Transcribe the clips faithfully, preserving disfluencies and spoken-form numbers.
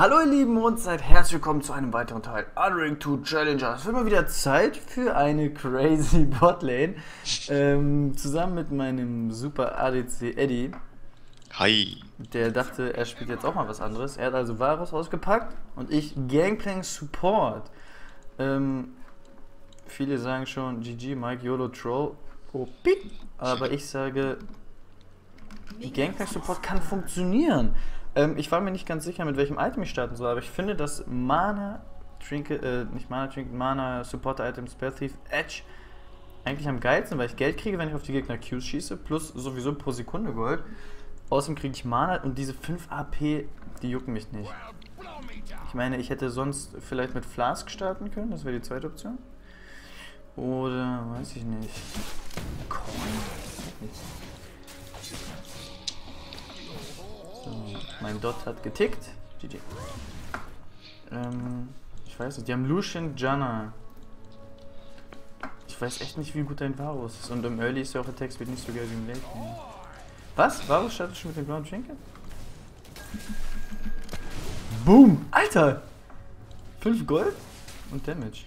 Hallo ihr Lieben und seid herzlich willkommen zu einem weiteren Teil Unranked zwei Challenger. Es wird mal wieder Zeit für eine crazy Botlane. Ähm, zusammen mit meinem super A D C Eddie. Hi. Der dachte, er spielt jetzt auch mal was anderes. Er hat also Varus ausgepackt und ich Gangplank Support. Ähm, viele sagen schon G G, Mike, YOLO, Troll, O P. Aber ich sage, Gangplank Support kann funktionieren. Ähm, ich war mir nicht ganz sicher, mit welchem Item ich starten soll, aber ich finde, dass Mana Trinket, äh, nicht Mana Trinket, Mana Supporter Item, Spell Thief, Edge eigentlich am geilsten, weil ich Geld kriege, wenn ich auf die Gegner Qs schieße, plus sowieso pro Sekunde Gold. Außerdem kriege ich Mana und diese fünf A P, die jucken mich nicht. Ich meine, ich hätte sonst vielleicht mit Flask starten können, das wäre die zweite Option. Oder, weiß ich nicht. Korn? So, mein Dot hat getickt. G G. Ähm, ich weiß nicht, die haben Lucian, Janna. Ich weiß echt nicht, wie gut dein Varus ist. Und im Early ist ja auch Attack Speed nicht so geil wie im Late. Was? Varus startet schon mit dem blauen Trinket? Boom! Alter! fünf Gold und Damage.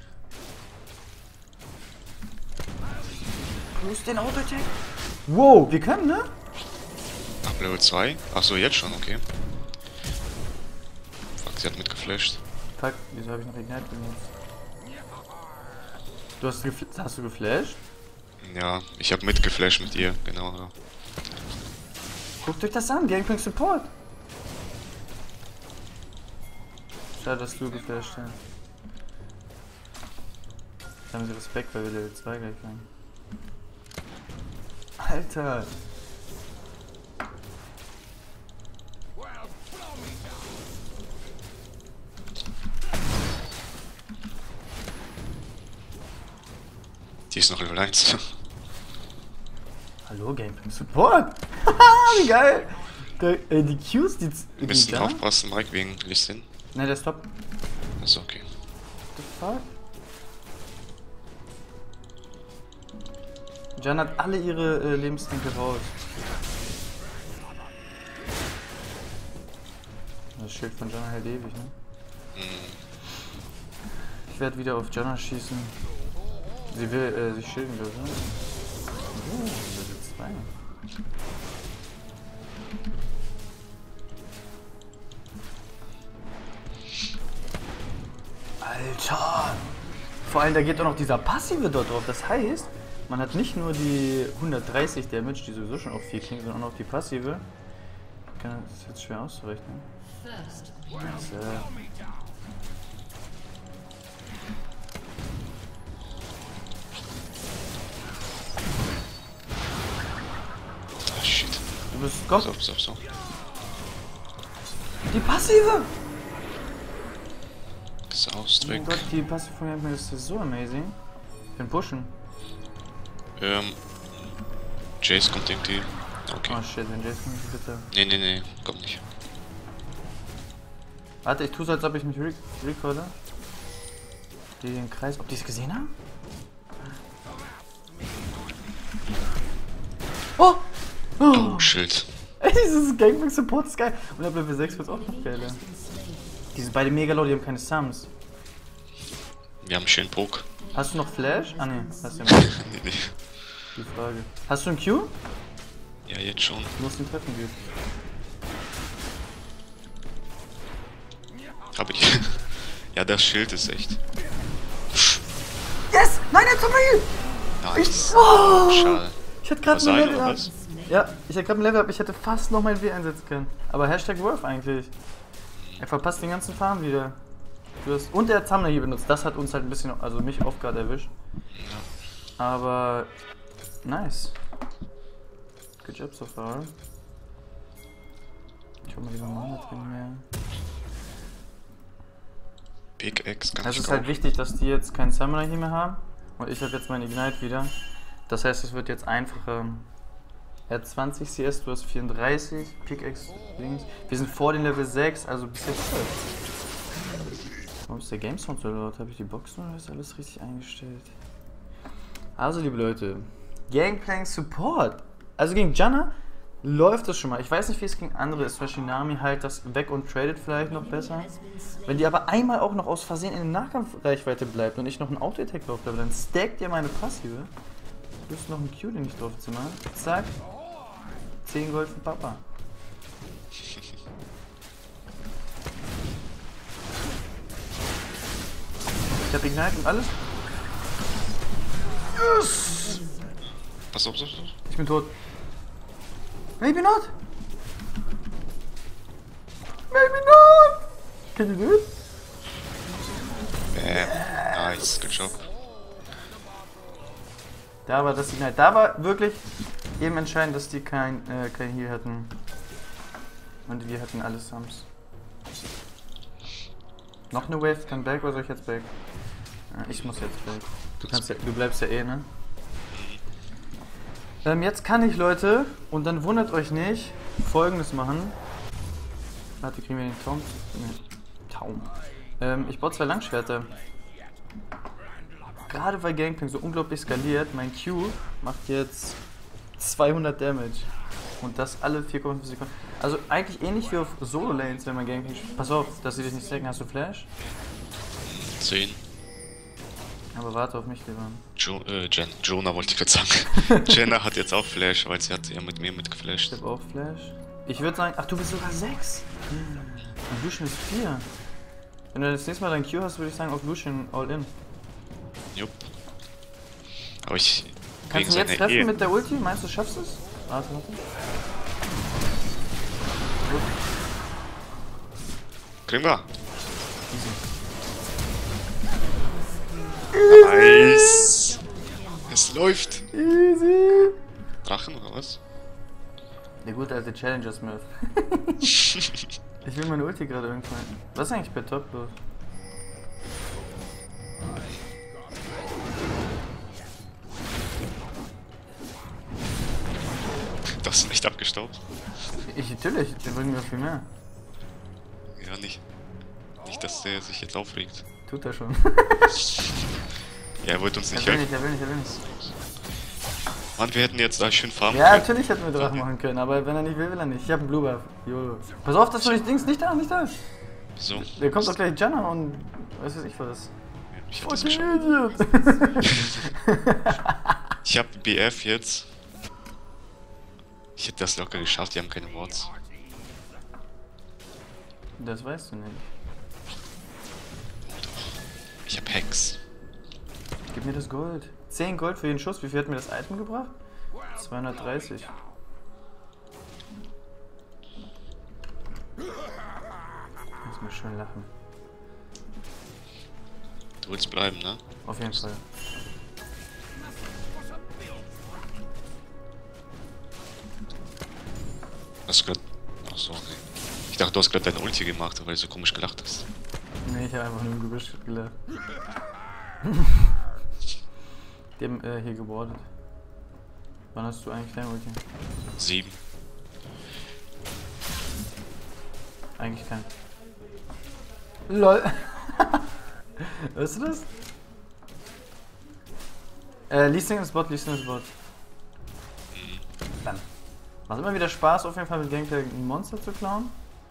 Plus den Auto-Attack. Wow, wir können, ne? Ab Level zwei? Achso, jetzt schon, okay. Fuck, sie hat mitgeflasht. Fuck, wieso habe ich noch Ignite benutzt? Du hast, gefl hast du geflasht? Ja, ich habe mitgeflasht mit ihr, genau. Ja. Guckt euch das an, Gangplank Support. Schade, dass du geflasht hast. Jetzt haben sie Respekt, weil wir Level zwei gleich haben. Alter! Die ist noch Level eins. Hallo, Gangplank Support! Wie geil! Der, äh, die Qs, die... Wir müssen aufpassen, Mike, wegen Listin. Ne, der ist top. Achso, okay. What the fuck? Jan hat alle ihre äh, Lebenstränke raus. Das Schild von Janna hält ewig, ne? Mm. Ich werde wieder auf Janna schießen. Sie will äh, sich schilden, glaube ich, ne? Oh, Level zwei. Alter! Vor allem, da geht auch noch dieser Passive dort drauf. Das heißt, man hat nicht nur die hundertdreißig Damage, die sowieso schon auf vier kriegen, sondern auch noch die Passive. Das ist jetzt schwer auszurechnen. Das, äh Ah, shit. Du bist Gott. So, so, so. Die Passive! Saust Oh weg. mein Gott, die Passive von mir ist so amazing. Ich bin pushen. Ähm. Jace kommt irgendwie. Okay. Oh shit, wenn Jace kommt, bitte. Nee, nee, nee, kommt nicht. Warte, ich tue so, als ob ich mich rec recorde. Die den Kreis. Ob die es gesehen haben? Oh! Oh, Schild. Ey, dieses Gangplank Support ist geil. Und ab Level sechs wird es auch noch geiler. Die sind beide mega low, die haben keine Sums. Wir haben schön Poke. Hast du noch Flash? Ah ne, hast du ja nicht. Nee, nee. Die Frage. Hast du einen Q? Ja, jetzt schon. Du musst ihn treffen, gut. Hab ich. Ja, das Schild ist echt. Yes! Nein, er hat mir! Nice. Oh! Schade. Ich hatte gerade Was ein sei, Level oder ab. was? Ja, ich hatte gerade ein Level ab. Ich hätte fast noch mein W einsetzen können. Aber Hashtag Worth eigentlich. Er verpasst den ganzen Farm wieder. Du hast und er hat Summoner hier benutzt. Das hat uns halt ein bisschen, also mich off guard erwischt. Aber nice. Good job so far. Ich hol mal lieber Mana drin mehr. Big X kann Es ich ist kaufen. halt wichtig, dass die jetzt keinen Summoner hier mehr haben. Und ich habe jetzt meinen Ignite wieder. Das heißt, es wird jetzt einfacher. Er hat zwanzig C S, du hast vierunddreißig. Pickaxe links. Wir sind vor den Level sechs, also bis jetzt. Warum ist der Game Sound so laut? Habe ich die Boxen oder ist alles richtig eingestellt? Also, liebe Leute, Gangplank Support. Also gegen Janna läuft das schon mal. Ich weiß nicht, wie es gegen andere ist, weil Shinami halt das weg und tradet vielleicht noch besser. Wenn die aber einmal auch noch aus Versehen in der Nahkampfreichweite bleibt und ich noch einen Auto-Attack drauf bleibe, dann stackt ihr meine Passive. Du hast noch einen Q, den ich drauf zimmer. Zack. zehn Gold für Papa. Ich hab Ignite und alles. Yes! Pass auf, pass auf, pass auf. Ich bin tot. Maybe not! Maybe not! Can you do it? Bam. Nice, good job. Da war das Ignite. Da war wirklich eben entscheidend, dass die kein, äh, kein Heal hatten. Und wir hatten alle Sums. Noch eine Wave, kann back oder soll ich jetzt back? Ja, ich muss jetzt back. Du, kannst ja, du bleibst ja eh, ne? Ähm, jetzt kann ich, Leute, und dann wundert euch nicht, Folgendes machen. Warte, kriegen wir den Taum? Nee. Taum. Ähm, ich baue zwei Langschwerter. Gerade weil Gangplank so unglaublich skaliert, mein Q macht jetzt zweihundert Damage. Und das alle vier Komma fünf Sekunden. Also eigentlich ähnlich wie auf Solo-Lanes, wenn man Gangplank spielt. Pass auf, dass sie dich nicht stacken. Hast du Flash? zehn. Aber warte auf mich, lieber. Jo äh, Jen. Jonah wollte ich gerade sagen. Jenna hat jetzt auch Flash, weil sie hat ja mit mir mitgeflasht. Ich hab auch Flash. Ich würde sagen, ach, du bist sogar sechs. Und Lucian ist vier. Wenn du das nächste Mal dein Q hast, würde ich sagen, auf Lucian all in. Jupp. Aber ich... Kannst du ihn jetzt treffen mit der Ulti? Meinst du, schaffst du es? Warte, warte. Gut. Kriegen wir. Easy. Nice. Es läuft. Easy. Drachen oder was? Der gute alte Challenger Smith. Ich will meine Ulti gerade irgendwann. Was ist eigentlich bei Top los? Du hast ihn echt abgestaubt. Ich natürlich, der bringt mir viel mehr. Ja, nicht. Nicht, dass der sich jetzt aufregt. Tut er schon. Ja, er wollte uns Er nicht will helfen. nicht, er will nicht, er will nicht. Mann, wir hätten jetzt da schön farmen Ja, können. natürlich hätten wir Drachen machen können, aber wenn er nicht will, will er nicht. Ich hab einen Blue Buff. YOLO. Pass auf, dass du nicht Dings nicht da, nicht da. Wieso? Der kommt doch gleich Janna und weiß was ich was. Ich hab Oh, das der geschafft. Idiot. Ich hab B F jetzt. Ich hätte das locker geschafft, die haben keine Wards. Das weißt du nicht. Ich hab Hex. Gib mir das Gold. zehn Gold für jeden Schuss. Wie viel hat mir das Item gebracht? zweihundertdreißig. Muss mir schön lachen. Du willst bleiben, ne? Auf jeden Fall. Hast du grad... Achso, nee. Ich dachte, du hast gerade deine Ulti gemacht, weil du so komisch gelacht hast. Nee, ich habe einfach nur im Gebüsch gelacht. Die haben äh, hier gebordet. Wann hast du eigentlich dein Ulti? Sieben. Eigentlich kein. LOL. Hörst du das? Äh, Leasing ist Bot, Leasing ist Bot. Dann. Macht immer wieder Spaß, auf jeden Fall mit Gameplay ein Monster zu klauen.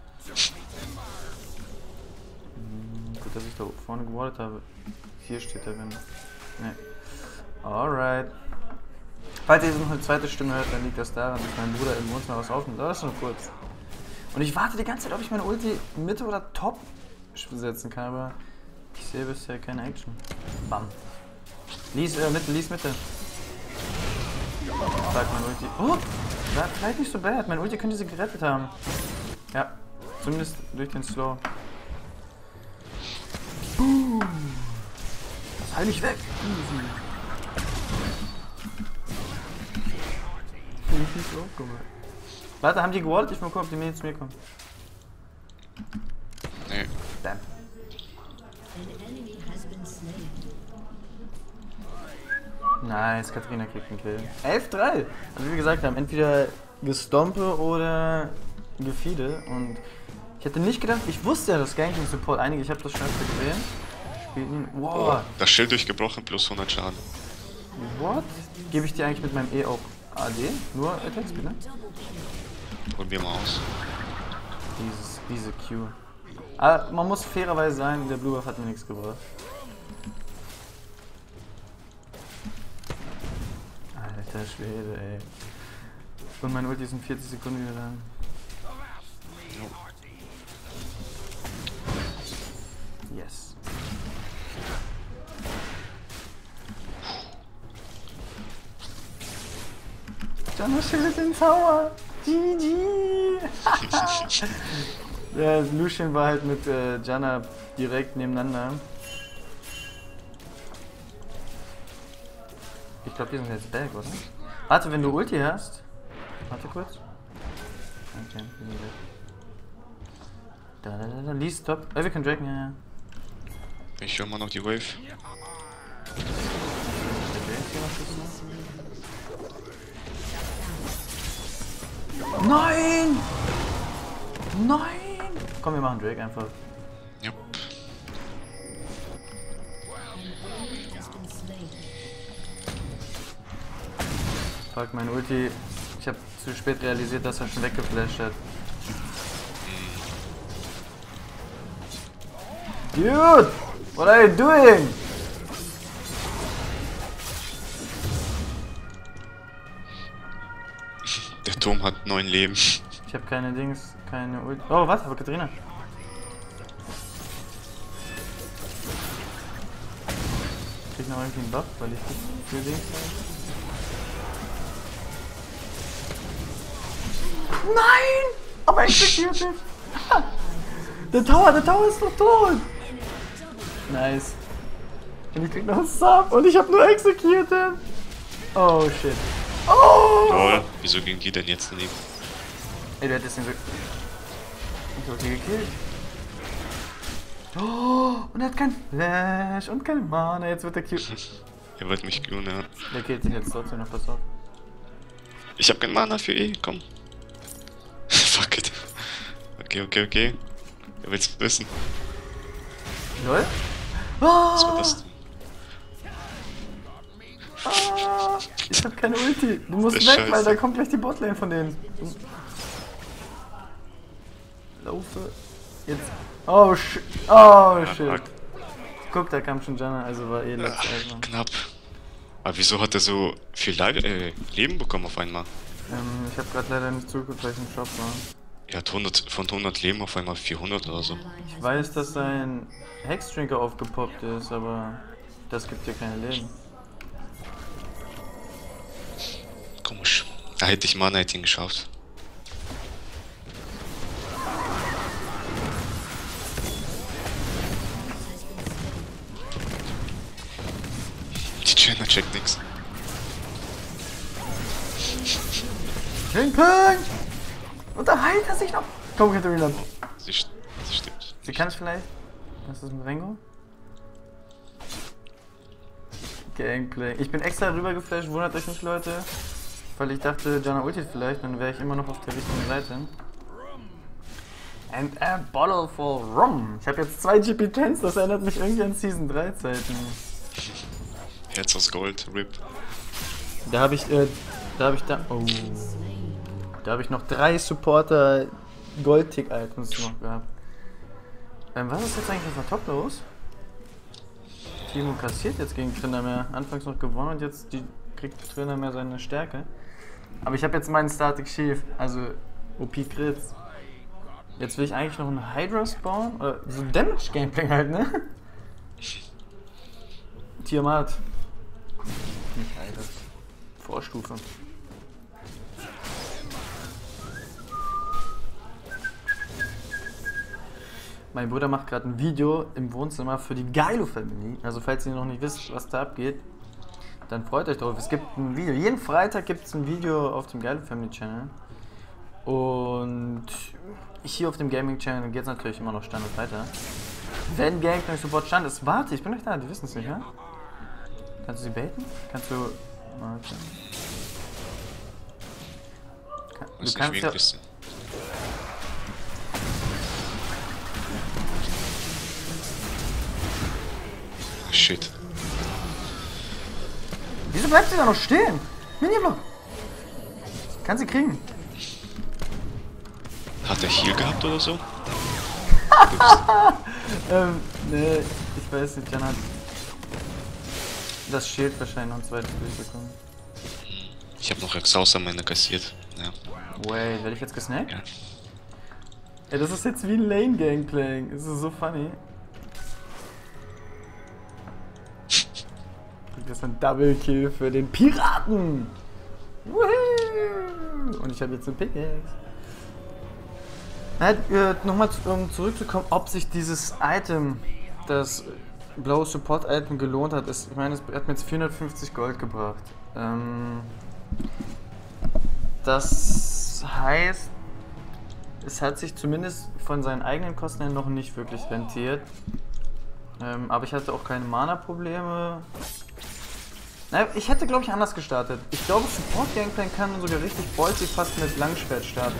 Hm, gut, dass ich da vorne gewartet habe. Hier steht der, wenn. Ne. Alright. Falls ihr jetzt noch eine zweite Stimme hört, dann liegt das daran, dass mein Bruder im Wohnzimmer was aufnimmt. Aber das ist nur kurz. Und ich warte die ganze Zeit, ob ich meine Ulti Mitte oder Top setzen kann, aber ich sehe bisher keine Action. Bam. Lies, äh, Mitte, lies Mitte. Sag mein Ulti. Oh! War vielleicht nicht so bad. Mein Ulti könnte sie gerettet haben. Ja. Zumindest durch den Slow. Boom! Das heil mich weg! Easy. Ich nicht so gemacht. Warte, haben die gewartet? Ich will mal gucken, ob die mir zu mir kommen. Nee. Damn. Nice, Katrina kriegt einen Kill. elf drei! Also wie gesagt, wir haben entweder Gestompe oder Gefeede und ich hätte nicht gedacht, ich wusste ja, dass Ganking Support einige, ich habe das schon öfter gesehen. Spielen. Wow. Oh, das Schild durchgebrochen plus hundert Schaden. What? Gebe ich dir eigentlich mit meinem E auch A D? Nur Attack Speed, ne? Probieren wir aus. Dieses, diese Q. Aber man muss fairerweise sagen, der Blue Buff hat mir nichts gebracht. Alter Schwede, ey. Und mein Ulti ist in vierzig Sekunden wieder lang. Yes. Janna schildet den Tower. G G. Der Lucian war halt mit äh, Janna direkt nebeneinander. Ich glaube, die sind jetzt back, oder? Warte, wenn du Ulti hast. Warte kurz. Okay, wir sind weg. Da, da, da, da, Lee, stop. Oh, wir können Draken, ja, ja. Ich höre mal noch die Wave. Nein! Nein! Komm, wir machen Drake einfach. Jupp. Fuck, mein Ulti. Ich hab zu spät realisiert, dass er schon weggeflasht hat. Dude! What are you doing? Der Turm hat neun Leben. Ich hab keine Dings, keine Ulti. Oh, was? Aber Katrina. Krieg noch irgendwie einen Buff, weil ich die für Dings habe. Nein! Aber executed! Der Tower, der Tower ist doch tot! Nice. Und ich krieg noch einen Sub und ich hab nur executed! Oh shit. Oh! Lol, wieso ging die denn jetzt daneben? Ey, du hättest den so... Ich hab die gekillt. Oh! Und er hat kein Flash und keine Mana, jetzt wird der Q... Er wird mich kühlen, ja. Der killt sich jetzt trotzdem noch, pass auf. Ich hab kein Mana für E, komm. Fuck it. Okay, okay, okay. Er will's wissen. Lol? Was war das denn? Ah, ich hab keine Ulti. Du musst Das weg, Scheiße. weil da kommt gleich die Botlane von denen. Laufe. Jetzt. Oh shit. Oh shit. fuck. Guck, da kam schon Janna, also war eh letzte Ach, Einmal. knapp. Aber wieso hat er so viel Le äh, Leben bekommen auf einmal? Ähm, ich hab grad leider nicht zugeguckt, weil ich im Shop war. Er hat hundert, von hundert Leben auf einmal vierhundert oder so. Ich weiß, dass sein Hexdrinker aufgepoppt ist, aber das gibt dir keine Leben. Komisch. Da hätte ich Mana, hätte ihn geschafft. Die Jenna checkt nix. Ping, ping! Und da heilt er sich noch! Komm, Katharina. Sie, st sie stimmt. Sie kann es vielleicht? Was ist das mit Rengo? Gameplay. Ich bin extra rüber geflasht, wundert euch nicht, Leute. Weil ich dachte, Janna ultit vielleicht, dann wäre ich immer noch auf der richtigen Seite. And a bottle for rum. Ich habe jetzt zwei G P zehn, das erinnert mich irgendwie an Season drei Zeiten. Herz aus Gold, R I P. Da habe ich, äh, da habe ich da, oh. Da habe ich noch drei Supporter Gold-Tick-Items noch gehabt. Ähm, was ist jetzt eigentlich auf der Top los? Timo kassiert jetzt gegen Tryndamere. Anfangs noch gewonnen und jetzt die, kriegt Tryndamere seine Stärke. Aber ich habe jetzt meinen Static Shield, also O P-Crits. Jetzt will ich eigentlich noch einen Hydra spawnen, oder so Damage-Gameplay halt, ne? Tiamat. Nicht Hydra. Vorstufe. Mein Bruder macht gerade ein Video im Wohnzimmer für die Geilo Family. Also falls ihr noch nicht wisst, was da abgeht, dann freut euch drauf. Es gibt ein Video. Jeden Freitag gibt es ein Video auf dem Geilo Family Channel. Und hier auf dem Gaming Channel geht es natürlich immer noch Standard weiter. Wenn Gameplay Support Stand ist, warte, ich bin gleich da, die wissen es nicht, ja? Kannst du sie baiten? Kannst du... Warte. Kann, du Muss kannst nicht ja... wissen. Shit. Wieso bleibt sie da noch stehen? Miniblock! Kann sie kriegen. Hat er Heal gehabt oder so? ähm, nee, ich weiß nicht, Jan hat das Schild wahrscheinlich noch ein zweites durchbekommen. Ich habe noch Exhaust am Ende kassiert. Ja. Wait, werde ich jetzt gesnackt? Ja. Ey, das ist jetzt wie ein Lane-Gangplank. Das ist so funny. Das ist ein Double-Kill für den Piraten! Woohoo! Und ich habe jetzt eine Pickaxe. Halt, äh, nochmal zu, um zurückzukommen, ob sich dieses Item, das blaue Support-Item gelohnt hat. Ist, ich meine, es hat mir jetzt vierhundertfünfzig Gold gebracht. Ähm, das heißt, es hat sich zumindest von seinen eigenen Kosten her noch nicht wirklich rentiert. Ähm, aber ich hatte auch keine Mana-Probleme. Naja, ich hätte, glaube ich, anders gestartet. Ich glaube, Support Gangplank kann sogar richtig ballsy fast mit Langschwert starten.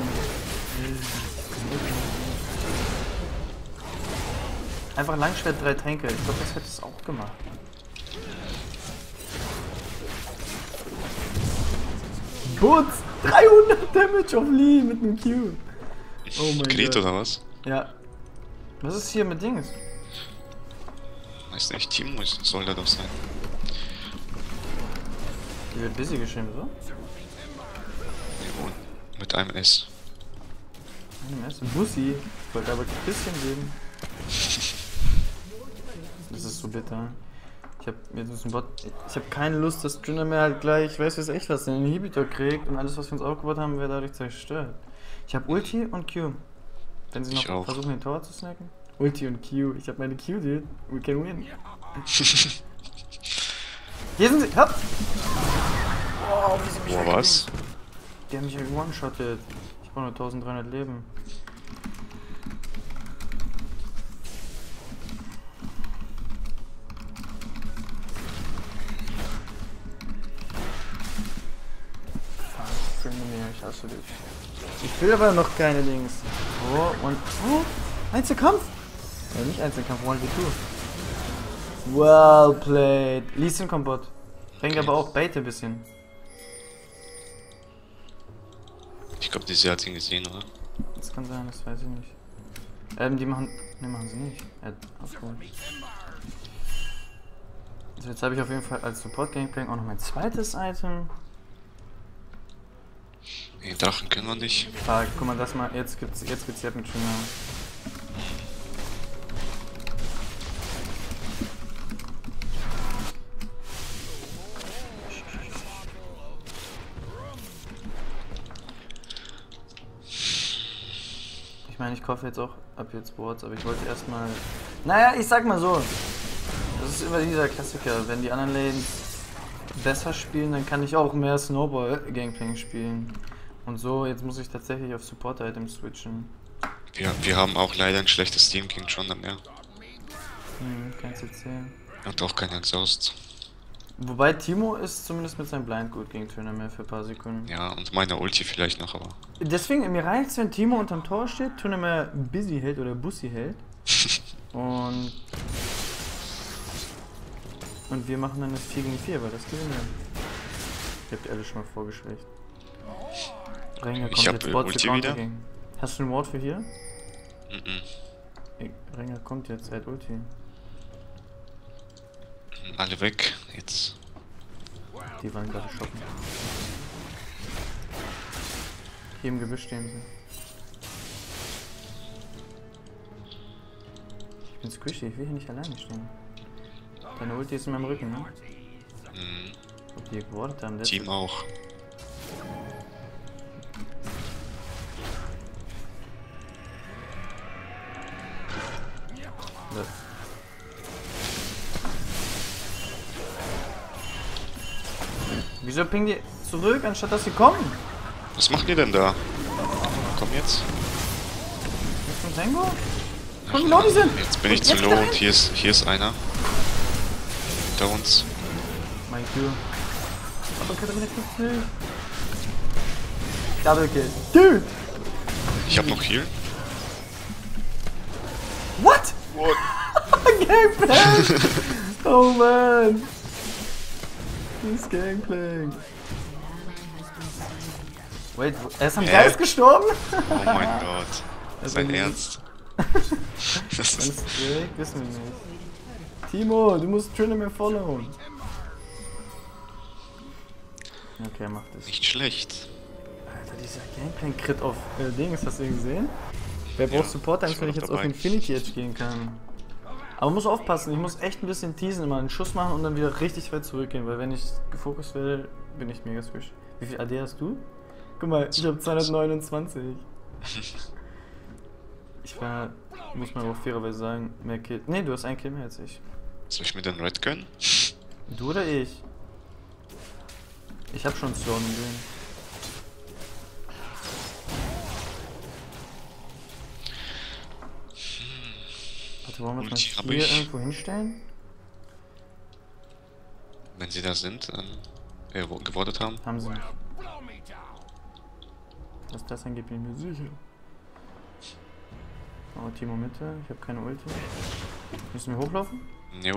Einfach Langschwert, drei Tränke. Ich glaube, das hätte es auch gemacht. Butz! dreihundert Damage auf Lee mit einem Q. Oh mein Kret Gott. oder was? Ja. Was ist hier mit Dings? Weiß nicht, Team muss, soll da doch sein. Die wird busy geschrieben, so? Nee, mit einem S. Ein S. Bussi. Ich wollte aber ein bisschen sehen. Das ist so bitter. Ich hab jetzt ist ein Bot. Ich habe keine Lust, dass Junior mehr halt gleich, ich weiß jetzt echt was, den Inhibitor kriegt und alles, was wir uns aufgebaut haben, wäre dadurch zerstört. Ich habe Ulti und Q. Wenn sie noch versuchen, den Tower zu snacken. Ulti und Q. Ich habe meine Q, dude. We can win. Hier sind sie. Hopp! Oh, wie sie mich Boah, was? Die haben mich one-shottet. Ich brauche nur eintausenddreihundert Leben. Ich hasse dich. Ich will aber noch keine Dings. Oh, und. Oh! Einzelkampf! Ja, nicht Einzelkampf, one v two. Well played. Lee Sin kommt Bot. Rengar aber auch Bait ein bisschen. Ich glaube, die hat ihn gesehen, oder? Das kann sein, das weiß ich nicht. Ähm, die machen. Ne, machen sie nicht. Er aufgeholt. Also jetzt habe ich auf jeden Fall als Support Gangplank auch noch mein zweites Item. Den Drachen können wir nicht. Ah, guck mal, das mal. Jetzt gibt's jetzt gibt's jetzt mit Schöner. Ich meine, ich kaufe jetzt auch ab jetzt Boards, aber ich wollte erstmal. Naja, ich sag mal so. Das ist immer dieser Klassiker. Wenn die anderen Lanes besser spielen, dann kann ich auch mehr Snowball-Gangplank spielen. Und so, jetzt muss ich tatsächlich auf Support-Items switchen. Wir, wir haben auch leider ein schlechtes Team gegen Jonah mehr. Hm, kein C C. Und auch kein Exhaust. Wobei Timo ist zumindest mit seinem Blind gut gegen Töner mehr für ein paar Sekunden. Ja, und meine Ulti vielleicht noch, aber. Deswegen, mir reicht's, wenn Timo unterm Tor steht, Töner mehr busy hält oder Bussi hält. Und. Und wir machen dann das vier gegen vier, weil das gewinnen wir. Ich hab die alle schon mal vorgeschwächt. Rengar kommt ich hab jetzt Bot Ulti für wieder. Gegen. Hast du ein Ward für hier? Mhm. Rengar kommt jetzt, er hat Ulti. Alle weg, jetzt. Die waren gerade shoppen. Hier im Gebüsch stehen sie. Ich bin squishy, ich will hier nicht alleine stehen. Deine Ulti ist in meinem Rücken, ne? Mhm. Ob die gewordet haben, Team auch. Das. Wieso pingen die zurück, anstatt dass sie kommen? Was machen die denn da? Komm jetzt. Ist ein Tango? Guck, wie low die sind! Jetzt bin ich zu low und hier ist, hier ist einer. Hinter uns. Mein Q. Aber Katharina kriegt Kill. Double Kill. Dude! Ich hab noch Heal. What? What? Gangplank! Oh man! Das Gangplank. Wait, er ist am Hä? Geist gestorben? Oh mein Gott. Das Sein ist- Ernst? Das Ganz ist... direkt, wissen wir nicht. Timo, du musst Trinity mehr followen. Okay, mach das. Nicht schlecht. Alter, dieser Gangplank-Crit auf äh, Dings, hast du den gesehen? Wer Ja, braucht Support, ich damit war wenn ich noch jetzt auf dabei. Infinity Edge gehen kann? Aber man muss aufpassen, ich muss echt ein bisschen teasen, immer einen Schuss machen und dann wieder richtig weit zurückgehen, weil wenn ich gefokust werde, bin ich mega squish. Wie viel A D hast du? Guck mal, ich hab zweihundertneunundzwanzig. Ich war, muss man auch fairerweise sagen, mehr Kill. Ne, du hast einen Kill mehr als ich. Soll ich mir den Red gönnen? Du oder ich? Ich hab schon Sloan gesehen. Warte, wollen wir Ulti uns hab mal hier ich. irgendwo hinstellen? Wenn sie da sind, dann... Äh, wo- gewordet haben. Haben sie nicht. Was das angeht, bin ich mir sicher. Oh, Timo Mitte, ich habe keine Ulti. Müssen wir hochlaufen? Jo.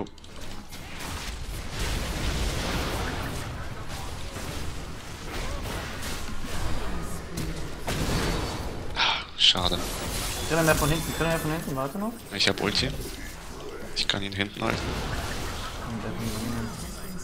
Ah, schade. Können wir mehr von hinten, können wir mehr von hinten, warte noch. Ich hab Ulti. Ich kann ihn hinten halten. Und der kommt dann hin.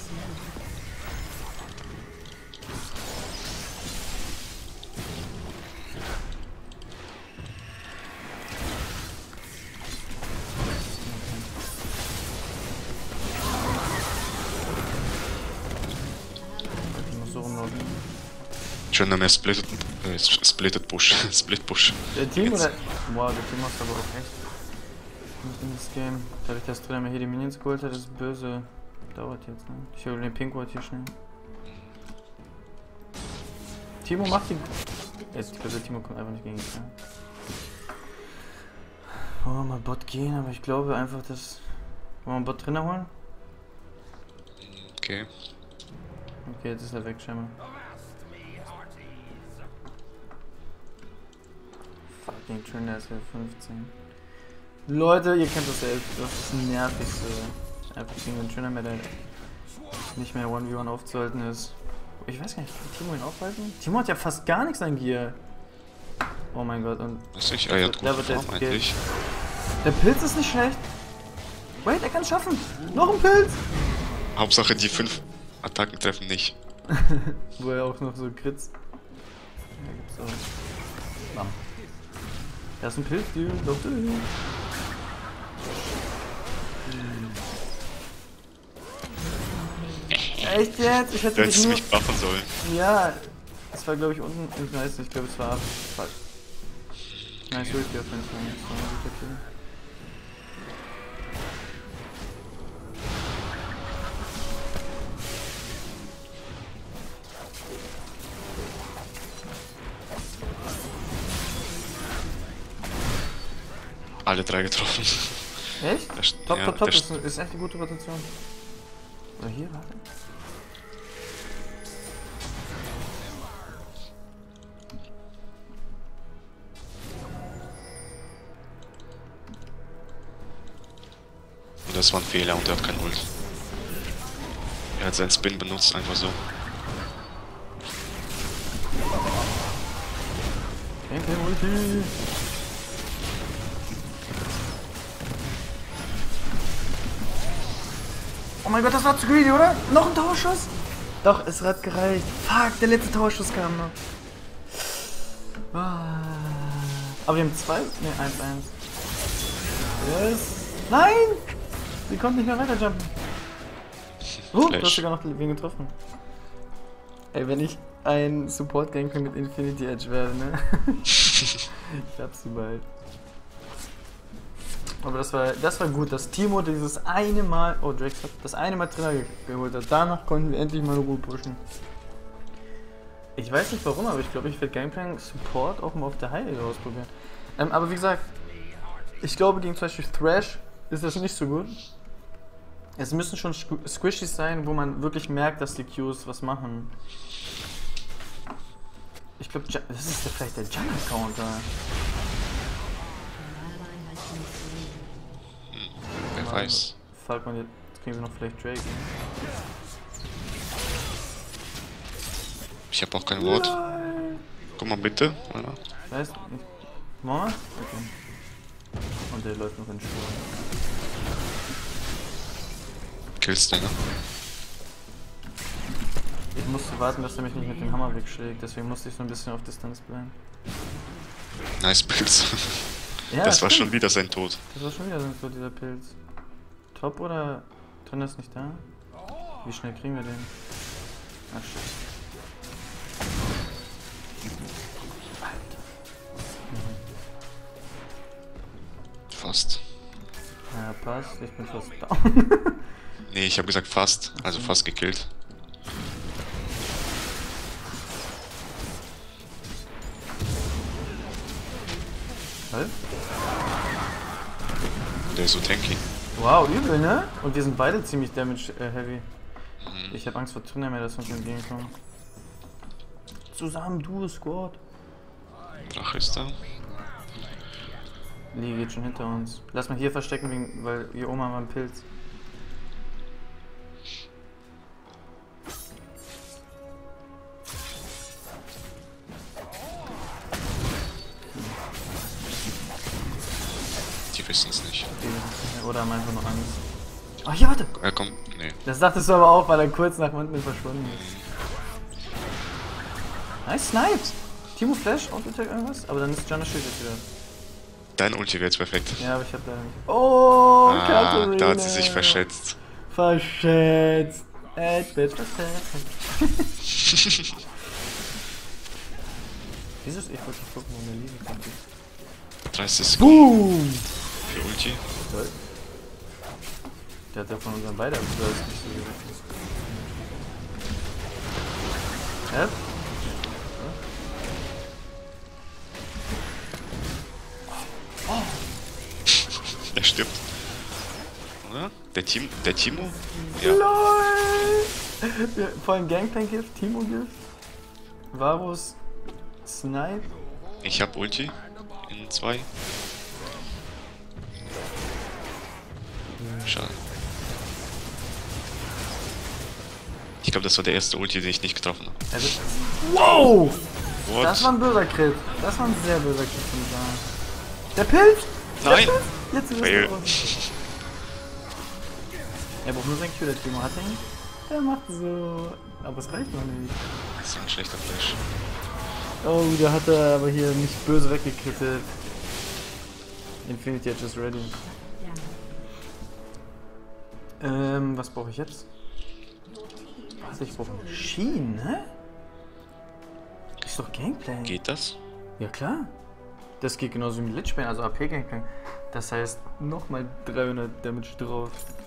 Ich muss so rumlaufen. Schön, mehr splitted, äh, splitted Push. Split Push. Der Team Jetzt. oder? Boah, der Team macht aber auch echt gut in das Game. Dadurch, dass Trainer mir hier die Minions geholt hat, ist böse. Dauert jetzt, ne? Ich hole den Pink Ward hier schnell. Timo macht die. Jetzt, ich glaube, der Timo kommt einfach nicht gegen ihn. Ne? Wollen wir mal Bot gehen, aber ich glaube einfach, dass. Wollen wir einen Bot drinnen holen? Okay. Okay, jetzt ist er weg, scheinbar. Fucking Trainer ist ja fünfzehn. Leute, ihr kennt das selbst. Das ist das nervigste. Einfach gegen den Trainer, der nicht mehr eins gegen eins aufzuhalten ist. Ich weiß gar nicht, kann Timo ihn aufhalten? Timo hat ja fast gar nichts an Gear. Oh mein Gott, und Was ich? Ah ja, Da gute wird der Form jetzt eigentlich. der Pilz ist nicht schlecht. Wait, er kann es schaffen. Noch ein Pilz. Hauptsache die fünf Attacken treffen nicht. Wo er auch noch so Crits. Ja, gibt's auch. Bam. Da ist ein Pilz, Dude. Doch, Dude. Echt jetzt? Ich hätte Du dich hättest nur... mich buffen sollen. Ja, das war glaube ich unten. Ich weiß nicht, ich glaube es war ab. Fuck. Nice Ulti auf jeden Fall. Das war ein guter Kill. Alle drei getroffen. Echt? Der st- Top, ja, top, top. der Ist, st- ist echt eine gute Rotation. Oder hier, warte. Und das war ein Fehler und er hat kein Ult. Er hat seinen Spin benutzt, einfach so. Danke, Ulti. Oh mein Gott, das war zu greedy, oder? Noch ein Torschuss? Doch, es hat gereicht. Fuck, der letzte Torschuss kam noch. Ah. Aber wir haben zwei? Ne, eins, eins. Yes. Nein! Sie konnte nicht mehr weiterjumpen. Oh, du hast Flash. sogar noch wen getroffen. Ey, wenn ich ein Support-Gameplay mit Infinity Edge werde, ne? Ich hab sie bald. Aber das war, das war gut, dass Timo dieses eine Mal, oh Drax hat das eine Mal Trainer ge geholt hat. Danach konnten wir endlich mal gut pushen. Ich weiß nicht warum, aber ich glaube, ich werde Gameplay Support auch mal auf der Heilung ausprobieren. Ähm, aber wie gesagt, ich glaube gegen zum Beispiel Thrash ist das nicht so gut. Es müssen schon Squishies sein, wo man wirklich merkt, dass die Qs was machen. Ich glaube, das ist ja vielleicht der Jungle-Counter. Wer weiß. Fuck man, jetzt kriegen wir noch vielleicht Drake. Ich habe auch kein Wort. Guck mal bitte. Oder? Ich weiß nicht. Mama? Okay. Und der läuft noch in Sturm. Killst du, ne? Ich musste warten, dass er mich nicht mit dem Hammer wegschlägt, deswegen musste ich so ein bisschen auf Distanz bleiben. Nice Pilz. Ja, das war stimmt. schon wieder sein Tod. Das war schon wieder so dieser Pilz. Top oder drin ist nicht da? Wie schnell kriegen wir den? Ach shit. Alter. Fast. Ja, passt. Ich bin fast down. Nee, ich habe gesagt fast. Also fast gekillt. Was? Der ist so tanky. Wow, übel, ne? Und wir sind beide ziemlich damage äh, heavy. Mhm. Ich habe Angst vor Trinner mehr, dass uns entgegenkommen. Zusammen, Duo Squad. Drache ist da. Lee geht schon hinter uns. Lass mal hier verstecken, wegen, weil hier oben haben wir einen Pilz. Die wissen es nicht. Oder haben einfach nur Angst. Ach, hier, warte! Er kommt. Nee. Das dachtest du aber auch, weil er kurz nach unten verschwunden ist. Nice, sniped! Timo Flash, Auto-Attack irgendwas? Aber dann ist Jonas Schild jetzt wieder. Dein Ulti wäre jetzt perfekt. Ja, aber ich hab da nicht. Oh, Ah, Katharina. da hat sie sich verschätzt. Verschätzt. Ey, bitch, verschätzt. Wieso ist, ich wollte nicht gucken, wo mir liegen kann. dreißig Sekunden Boom! für Ulti. Toll. Der hat ja von unseren beiden das nicht so gerechnet. Ja? Er stirbt. Oder? Der Team, der Timo? Ja. LOL! Ja, vor allem Gangplank-Gift, Timo-Gift, Varus, Snipe. Ich hab Ulti in zwei. Schade. Ich glaube, das war der erste Ulti, den ich nicht getroffen habe. Also, wow! What? Das war ein böser Crit. Das war ein sehr böser Crit von Sam. Der Pilz! Nein! Der Pilz! Jetzt ist Fail. es raus. Er braucht nur sein Q, der Timo hat ihn. Der macht so. Aber es reicht noch nicht. Das ist ein schlechter Flash. Oh, der hat er aber hier nicht böse weggekrittet. Infinity Edge is ready. Ähm, was brauche ich jetzt? Was, ich brauche eine Schiene? Ist doch Gameplay. Geht das? Ja klar. Das geht genauso wie mit Lichbane, also A P-Gameplay. Das heißt, nochmal dreihundert Damage drauf.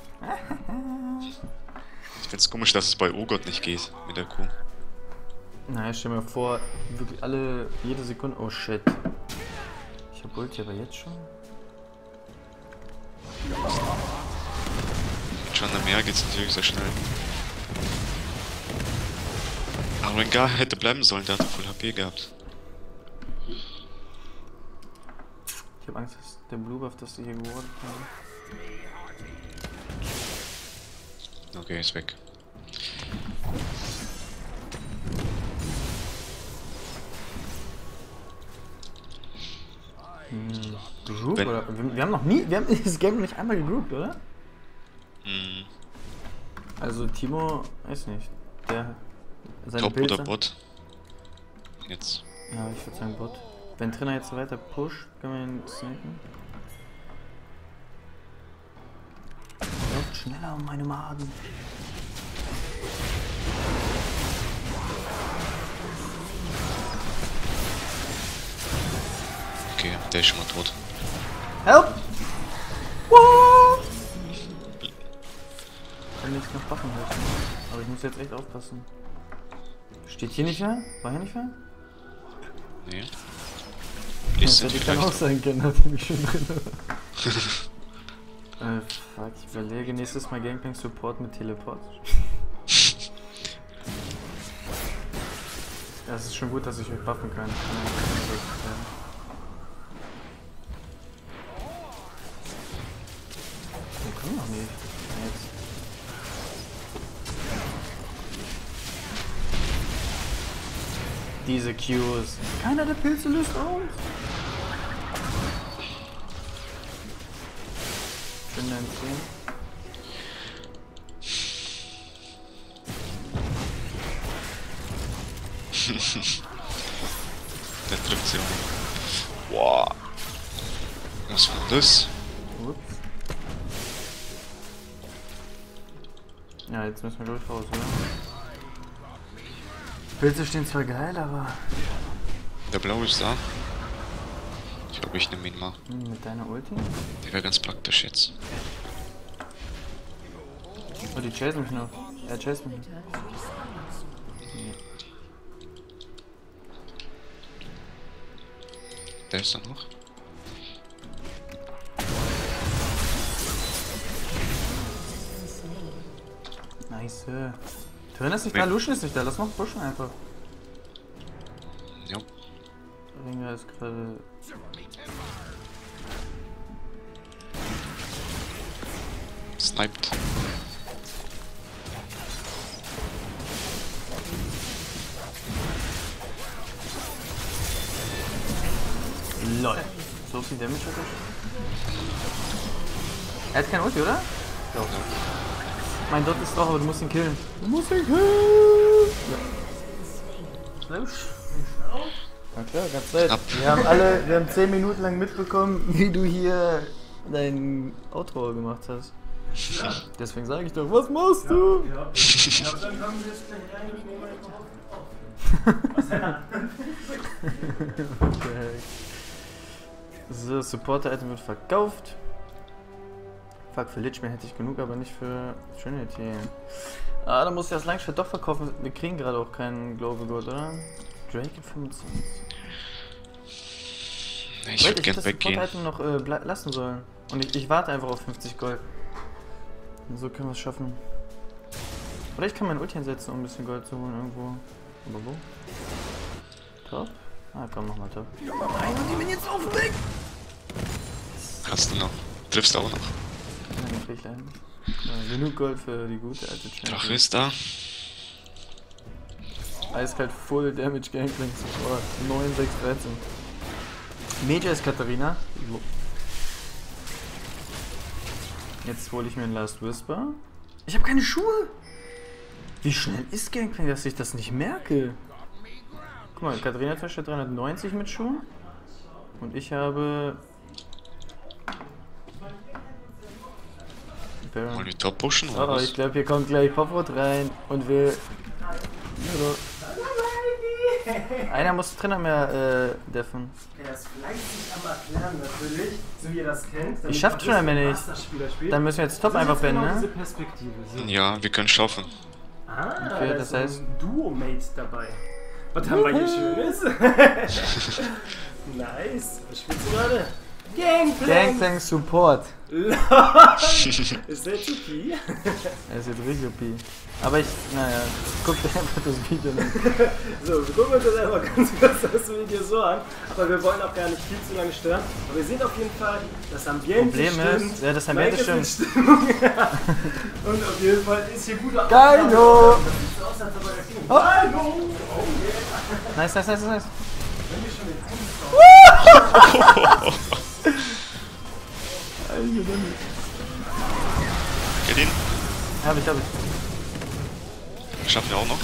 Ich find's komisch, dass es bei Urgot nicht geht mit der Q. Naja, stell mir vor, wirklich alle, jede Sekunde. Oh shit. Ich hab Ulti aber jetzt schon. Mit Chanda mehr geht's natürlich sehr schnell. Aber wenn Gar hätte bleiben sollen, der hatte voll H P gehabt. Ich hab Angst, dass der Blue Buff, dass die hier gewordet haben. Okay, ist weg. Hm. Group, Wenn- oder? Wir, wir haben noch nie, wir haben dieses Game noch nicht einmal gegroupt, oder? Hm. Also Timo, weiß nicht. Der. Seine Top Pilze. oder Bot? Jetzt. Ja, ich würde sagen Bot. Wenn Trainer jetzt so weiter pusht, können wir ihn snaken. Läuft schneller um meine Magen. Okay, der ist schon mal tot. Help! What? Ich kann jetzt noch Waffen helfen. Aber ich muss jetzt echt aufpassen. Steht hier nicht wer? War hier nicht wer? Nee. Das Ist hätte sind ich dann auch vielleicht. sein können, nachdem ich schon drin war. äh, fuck, ich überlege nächstes Mal Gameplay Support mit Teleport. Ja, es ist schon gut, dass ich euch buffen kann. Wir kommen noch nicht. Jetzt. diese Qs. Keiner der Pilze löst aus. Schön dein Ziel. Der trifft sie auch nicht. Wow. Was war das? Ups. Ja, jetzt müssen wir glaube ich raus, oder? Pilze stehen zwar geil, aber... Der blaue ist da. Ich glaube, ich nehme ihn mal. Hm, mit deiner Ulti? Der wäre ganz praktisch jetzt. Oh, die chasen mich noch. Er chased mich. Der ist da noch. Nice. Drin ist nicht da, Lucian ist nicht da. Lass mal pushen einfach. Ja. Ringer ist gerade... Sniped. LOL. So viel Damage hat er. Er hat kein Ulti, oder? Ja. Mein Dot ist drauf, aber du musst ihn killen. Du musst ihn killen! Ja. Na klar, ganz Zeit. Knapp. Wir haben alle, wir haben zehn Minuten lang mitbekommen, wie du hier dein Outro gemacht hast. Ja. Deswegen sage ich doch, was machst du? Ja, ja. Ja, aber dann kommen wir jetzt gleich rein und nehmen einfach auf. Was denn? Okay. So, Supporter-Item wird verkauft. Fuck, für Lichman hätte ich genug, aber nicht für Trinity. Ah, da muss ich das Langschwert doch verkaufen. Wir kriegen gerade auch keinen Global Gold, oder? Drake in fünfundzwanzig. Ich würde gern weggehen. Ich hätte das noch äh, lassen sollen. Und ich, ich warte einfach auf fünfzig Gold. Und so können wir es schaffen. Oder ich kann mein Ulti einsetzen, um ein bisschen Gold zu holen irgendwo. Aber wo? Top? Ah, komm, mach mal Top. Nein, und die bin jetzt auf dem Weg! Hast du noch? Triffst du auch noch? Nein, krieg ich leider nicht. Ja, genug Gold für die gute alte Champion. Drache ist da. Eiskalt Full Damage Gangplank Support. neun, sechs, dreizehn. Major ist Katharina. Jetzt hole ich mir einen Last Whisper. Ich habe keine Schuhe! Wie schnell ist Gangplank, dass ich das nicht merke? Guck mal, Katharina hat vielleicht dreihundertneunzig mit Schuhen. Und ich habe... Wollen wir top pushen Oh, oder was? ich glaube, hier kommt gleich Poprot rein und will... Einer muss Trainer mehr äh, deffen. Er ist fleißig am Erklären natürlich, so wie ihr das kennt. Ich schaff Trainer mehr nicht. Dann müssen wir jetzt Top einfach beenden, genau ne? diese Perspektive. So. Ja, wir können schaffen. Ah, Okay, da das ist so ein heißt- Duo-Mate dabei. Was haben wir hier Schönes? Nice. Was spielst du gerade? Gangplank! Gangplank Support. LOL. Ist der zu Pi? Er ist jetzt richtig O P. Aber ich, naja, guck dir einfach das Video an. So, wir gucken uns das einfach ganz kurz das Video so an. Aber wir wollen auch gar nicht viel zu lange stören. Aber wir sehen auf jeden Fall, das Ambiente Problem stimmt. ist, ja, das Ambiente Mike ist stimmt. in Stimmung. Und auf jeden Fall ist hier guter Geilo! Das sieht so aus, als ob er das Ding- Geilo! Oh yeah! Nice, nice, nice, nice. Wenn wir schon den Kill ihn. Hab ich, hab ich. Schaffen wir auch noch.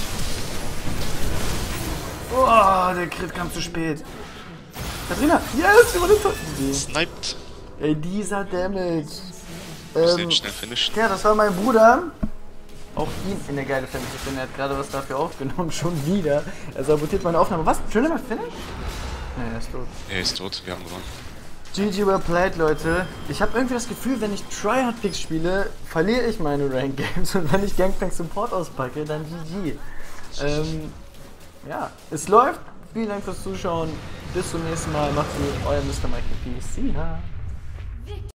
Oh, der Crit kam zu spät. Katharina, yes, über den Tor. Sniped. Ey, dieser Damage. Muss Ähm, jetzt schnell finishen. ja, das war mein Bruder. Auch ihn in der geile Family finden. Er hat gerade was dafür aufgenommen, schon wieder. Er sabotiert meine Aufnahme. Was? Schön mal Finish? Ne, er ist tot. Er ist tot, wir haben gewonnen. G G well played, Leute. Ich habe irgendwie das Gefühl, wenn ich Tryhard-Picks spiele, verliere ich meine Rank-Games. Und wenn ich Gangplank Support auspacke, dann G G. Ähm, ja, es läuft. Vielen Dank fürs Zuschauen. Bis zum nächsten Mal. Macht's gut. Euer Mister Mike. Peace. See ya.